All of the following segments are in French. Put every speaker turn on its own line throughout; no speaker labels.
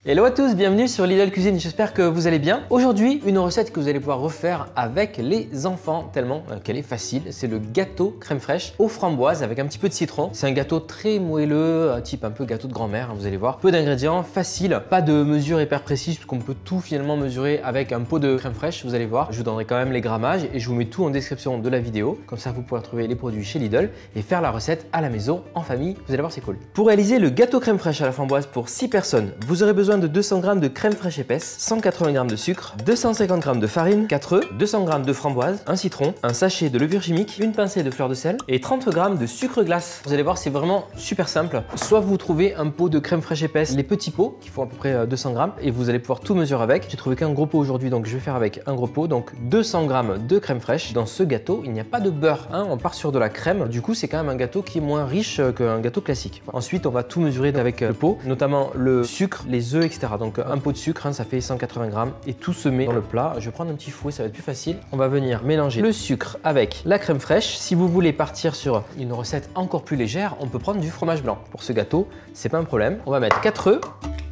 Hello à tous, bienvenue sur Lidl Cuisine, j'espère que vous allez bien. Aujourd'hui, une recette que vous allez pouvoir refaire avec les enfants, tellement qu'elle est facile. C'est le gâteau crème fraîche aux framboises avec un petit peu de citron. C'est un gâteau très moelleux, type un peu gâteau de grand-mère, vous allez voir. Peu d'ingrédients, facile, pas de mesure hyper précise puisqu'on peut tout finalement mesurer avec un pot de crème fraîche, vous allez voir. Je vous donnerai quand même les grammages et je vous mets tout en description de la vidéo. Comme ça, vous pourrez trouver les produits chez Lidl et faire la recette à la maison, en famille. Vous allez voir, c'est cool. Pour réaliser le gâteau crème fraîche à la framboise pour 6 personnes, vous aurez besoin de 200 g de crème fraîche épaisse, 180 g de sucre, 250 g de farine, 4 œufs, 200 g de framboise, un citron, un sachet de levure chimique, une pincée de fleur de sel et 30 g de sucre glace. Vous allez voir, c'est vraiment super simple. Soit vous trouvez un pot de crème fraîche épaisse, les petits pots qui font à peu près 200 g et vous allez pouvoir tout mesurer avec. J'ai trouvé qu'un gros pot aujourd'hui, donc je vais faire avec un gros pot, donc 200 g de crème fraîche. Dans ce gâteau, il n'y a pas de beurre, hein, on part sur de la crème. Du coup, c'est quand même un gâteau qui est moins riche qu'un gâteau classique. Ensuite, on va tout mesurer avec le pot, notamment le sucre, les œufs, etc. Donc un pot de sucre, hein, ça fait 180 g et tout se met dans le plat. Je vais prendre un petit fouet, ça va être plus facile. On va venir mélanger le sucre avec la crème fraîche. Si vous voulez partir sur une recette encore plus légère, on peut prendre du fromage blanc. Pour ce gâteau, c'est pas un problème. On va mettre 4 œufs.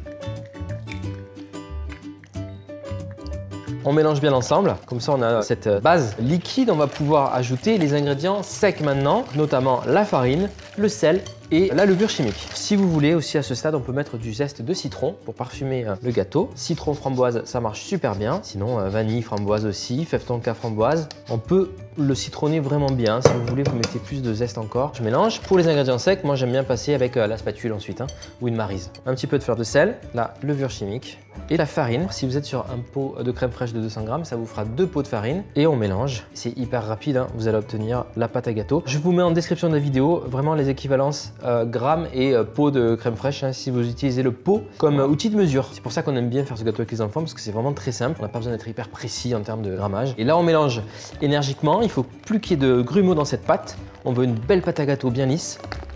On mélange bien ensemble, comme ça on a cette base liquide. On va pouvoir ajouter les ingrédients secs maintenant, notamment la farine, le sel et la levure chimique. Si vous voulez aussi à ce stade, on peut mettre du zeste de citron pour parfumer le gâteau. Citron framboise, ça marche super bien. Sinon vanille framboise aussi, fève tonka framboise. On peut le citronner vraiment bien. Si vous voulez, vous mettez plus de zeste encore. Je mélange. Pour les ingrédients secs, moi j'aime bien passer avec la spatule ensuite, hein, ou une maryse. Un petit peu de fleur de sel, la levure chimique et la farine. Si vous êtes sur un pot de crème fraîche de 200 g, ça vous fera 2 pots de farine et on mélange. C'est hyper rapide, hein. Vous allez obtenir la pâte à gâteau. Je vous mets en description de la vidéo vraiment les équivalences grammes et pot de crème fraîche, hein, si vous utilisez le pot comme outil de mesure. C'est pour ça qu'on aime bien faire ce gâteau avec les enfants parce que c'est vraiment très simple. On n'a pas besoin d'être hyper précis en termes de grammage. Et là, on mélange énergiquement. Il faut plus qu'il y ait de grumeaux dans cette pâte. On veut une belle pâte à gâteau bien lisse.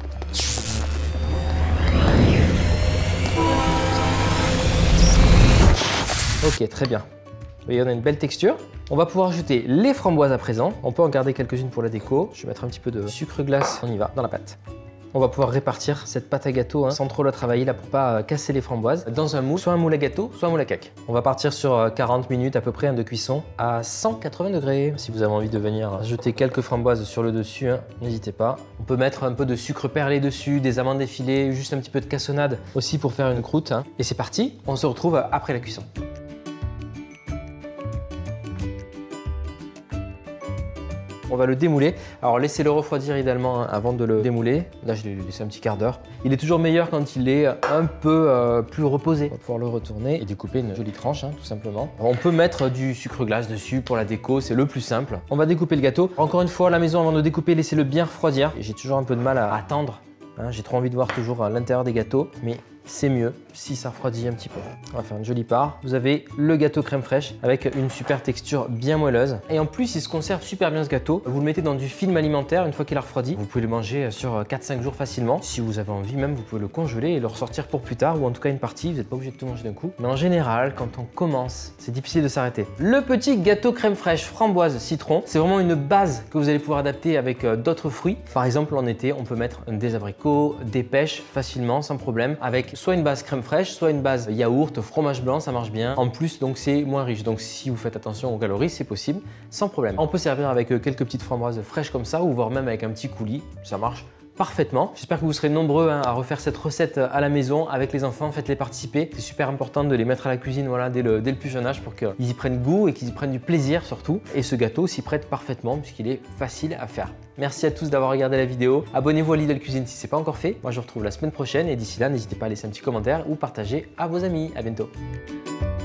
Ok, très bien. Vous voyez, on a une belle texture. On va pouvoir ajouter les framboises à présent. On peut en garder quelques-unes pour la déco. Je vais mettre un petit peu de sucre glace. On y va, dans la pâte. On va pouvoir répartir cette pâte à gâteau, hein, sans trop la travailler là pour pas casser les framboises, dans un moule, soit un moule à gâteau, soit un moule à cake. On va partir sur 40 minutes à peu près, hein, de cuisson à 180 degrés. Si vous avez envie de venir ajouter quelques framboises sur le dessus, hein, n'hésitez pas. On peut mettre un peu de sucre perlé dessus, des amandes effilées, juste un petit peu de cassonade aussi pour faire une croûte, hein. Et c'est parti, on se retrouve après la cuisson. On va le démouler. Alors laissez-le refroidir idéalement, hein, avant de le démouler. Là, je l'ai laissé un petit quart d'heure. Il est toujours meilleur quand il est un peu plus reposé. On va pouvoir le retourner et découper une jolie tranche, hein, tout simplement. Alors, on peut mettre du sucre glace dessus pour la déco, c'est le plus simple. On va découper le gâteau. Encore une fois, à la maison, avant de découper, laissez-le bien refroidir. J'ai toujours un peu de mal à attendre, hein. J'ai trop envie de voir toujours à l'intérieur des gâteaux, mais c'est mieux si ça refroidit un petit peu. On va faire une jolie part. Vous avez le gâteau crème fraîche avec une super texture bien moelleuse. Et en plus, il se conserve super bien ce gâteau. Vous le mettez dans du film alimentaire une fois qu'il a refroidi. Vous pouvez le manger sur 4-5 jours facilement. Si vous avez envie même, vous pouvez le congeler et le ressortir pour plus tard ou en tout cas une partie. Vous n'êtes pas obligé de tout manger d'un coup. Mais en général, quand on commence, c'est difficile de s'arrêter. Le petit gâteau crème fraîche framboise citron, c'est vraiment une base que vous allez pouvoir adapter avec d'autres fruits. Par exemple, en été, on peut mettre des abricots, des pêches facilement, sans problème, avec soit une base crème fraîche, soit une base yaourt, fromage blanc, ça marche bien. En plus, donc c'est moins riche. Donc si vous faites attention aux calories, c'est possible, sans problème. On peut servir avec quelques petites framboises fraîches comme ça, ou voire même avec un petit coulis, ça marche parfaitement. J'espère que vous serez nombreux, hein, à refaire cette recette à la maison avec les enfants. Faites-les participer. C'est super important de les mettre à la cuisine, voilà, dès le plus jeune âge pour qu'ils y prennent goût et qu'ils y prennent du plaisir surtout. Et ce gâteau s'y prête parfaitement puisqu'il est facile à faire. Merci à tous d'avoir regardé la vidéo. Abonnez-vous à Lidl Cuisine si ce n'est pas encore fait. Moi, je vous retrouve la semaine prochaine et d'ici là, n'hésitez pas à laisser un petit commentaire ou partager à vos amis. À bientôt.